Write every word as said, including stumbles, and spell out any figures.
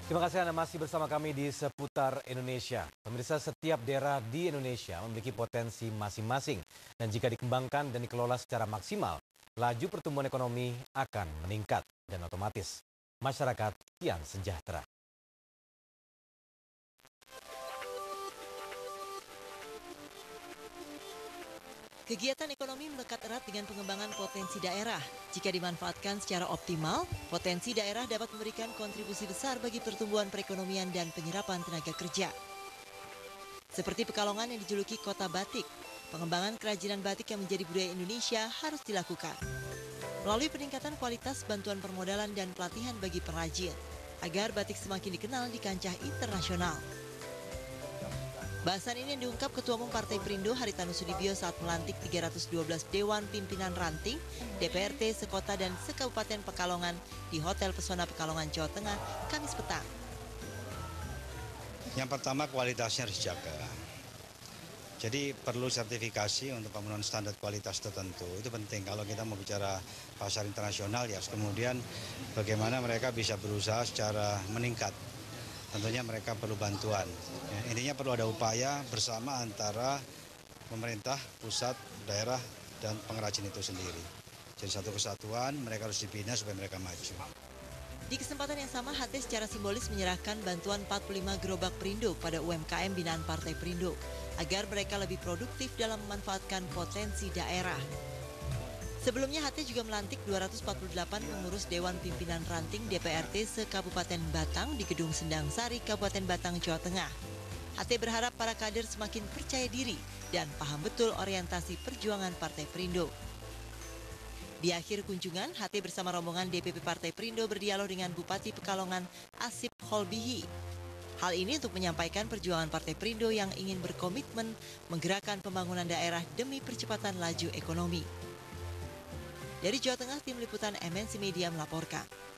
Terima kasih Anda masih bersama kami di Seputar Indonesia. Pemirsa, setiap daerah di Indonesia memiliki potensi masing-masing. Dan jika dikembangkan dan dikelola secara maksimal, laju pertumbuhan ekonomi akan meningkat dan otomatis masyarakat kian sejahtera. Kegiatan ekonomi melekat erat dengan pengembangan potensi daerah. Jika dimanfaatkan secara optimal, potensi daerah dapat memberikan kontribusi besar bagi pertumbuhan perekonomian dan penyerapan tenaga kerja. Seperti Pekalongan yang dijuluki kota batik, pengembangan kerajinan batik yang menjadi budaya Indonesia harus dilakukan. Melalui peningkatan kualitas bantuan permodalan dan pelatihan bagi pengrajin, agar batik semakin dikenal di kancah internasional. Bahasan ini yang diungkap Ketua Umum Partai Perindo Haritanu Sudibyo saat melantik tiga ratus dua belas Dewan Pimpinan Ranting, D P R T sekota dan sekabupaten Pekalongan di Hotel Pesona Pekalongan, Jawa Tengah, Kamis petang. Yang pertama, kualitasnya harus dijaga. Jadi perlu sertifikasi untuk pemenuhan standar kualitas tertentu. Itu penting kalau kita mau bicara pasar internasional, ya kemudian bagaimana mereka bisa berusaha secara meningkat. Tentunya mereka perlu bantuan. Ya, intinya perlu ada upaya bersama antara pemerintah, pusat, daerah, dan pengrajin itu sendiri. Jadi satu kesatuan, mereka harus dibina supaya mereka maju. Di kesempatan yang sama, H T secara simbolis menyerahkan bantuan empat puluh lima gerobak Perindo pada U M K M binaan Partai Perindo, agar mereka lebih produktif dalam memanfaatkan potensi daerah. Sebelumnya, H T juga melantik dua ratus empat puluh delapan pengurus Dewan Pimpinan Ranting D P R T se-Kabupaten Batang di Gedung Sendang Sari, Kabupaten Batang, Jawa Tengah. H T berharap para kader semakin percaya diri dan paham betul orientasi perjuangan Partai Perindo. Di akhir kunjungan, H T bersama rombongan D P P Partai Perindo berdialog dengan Bupati Pekalongan, Asip Holbihi. Hal ini untuk menyampaikan perjuangan Partai Perindo yang ingin berkomitmen menggerakkan pembangunan daerah demi percepatan laju ekonomi. Dari Jawa Tengah, tim liputan M N C Media melaporkan.